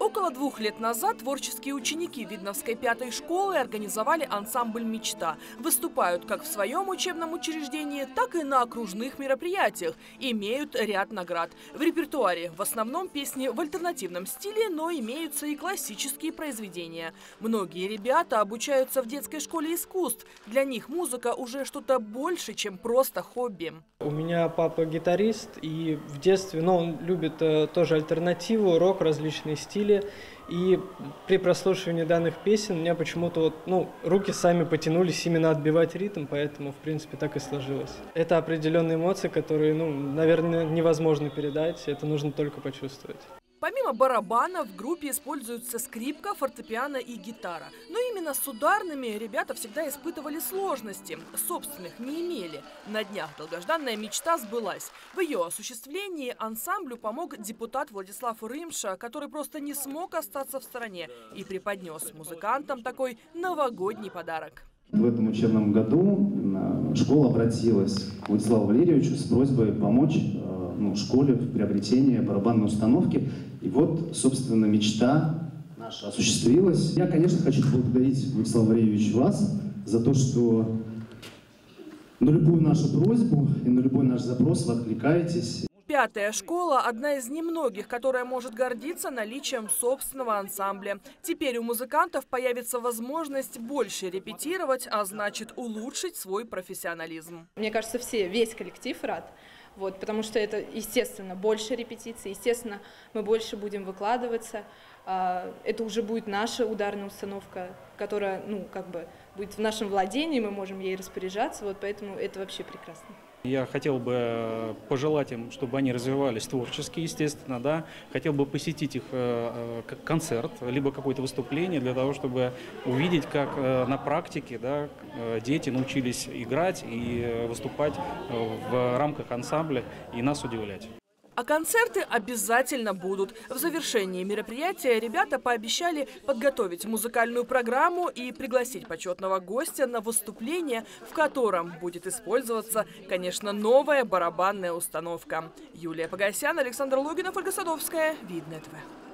Около 2 лет назад творческие ученики Видновской 5-й школы организовали ансамбль «Мечта». Выступают как в своем учебном учреждении, так и на окружных мероприятиях. Имеют ряд наград. В репертуаре в основном песни в альтернативном стиле, но имеются и классические произведения. Многие ребята обучаются в детской школе искусств. Для них музыка уже что-то больше, чем просто хобби. У меня папа гитарист, и в детстве, он любит тоже альтернативу, рок, различные стили. И при прослушивании данных песен у меня почему-то руки сами потянулись именно отбивать ритм, поэтому, в принципе, так и сложилось. Это определенные эмоции, которые, наверное, невозможно передать, это нужно только почувствовать. Помимо барабана в группе используются скрипка, фортепиано и гитара. Но именно с ударными ребята всегда испытывали сложности. Собственных не имели. На днях долгожданная мечта сбылась. В ее осуществлении ансамблю помог депутат Владислав Рымша, который просто не смог остаться в стороне и преподнес музыкантам такой новогодний подарок. В этом учебном году школа обратилась к Владиславу Валерьевичу с просьбой помочь школе в приобретении барабанной установки. И вот, собственно, мечта наша осуществилась. Я, конечно, хочу поблагодарить, Владислав Валерьевич, вас за то, что на любую нашу просьбу и на любой наш запрос вы откликаетесь. 5-я школа – одна из немногих, которая может гордиться наличием собственного ансамбля. Теперь у музыкантов появится возможность больше репетировать, а значит улучшить свой профессионализм. Мне кажется, весь коллектив рад. Потому что это, естественно, больше репетиций, естественно, мы больше будем выкладываться. Это уже будет наша ударная установка, которая, будет в нашем владении, мы можем ей распоряжаться, поэтому это вообще прекрасно. Я хотел бы пожелать им, чтобы они развивались творчески, естественно, да. Хотел бы посетить их концерт, либо какое-то выступление, для того, чтобы увидеть, как на практике, да, дети научились играть и выступать в рамках ансамбля и нас удивлять. А концерты обязательно будут. В завершении мероприятия ребята пообещали подготовить музыкальную программу и пригласить почетного гостя на выступление, в котором будет использоваться, конечно, новая барабанная установка. Юлия Погосян, Александр Логинов, Ольга Садовская, Видное ТВ.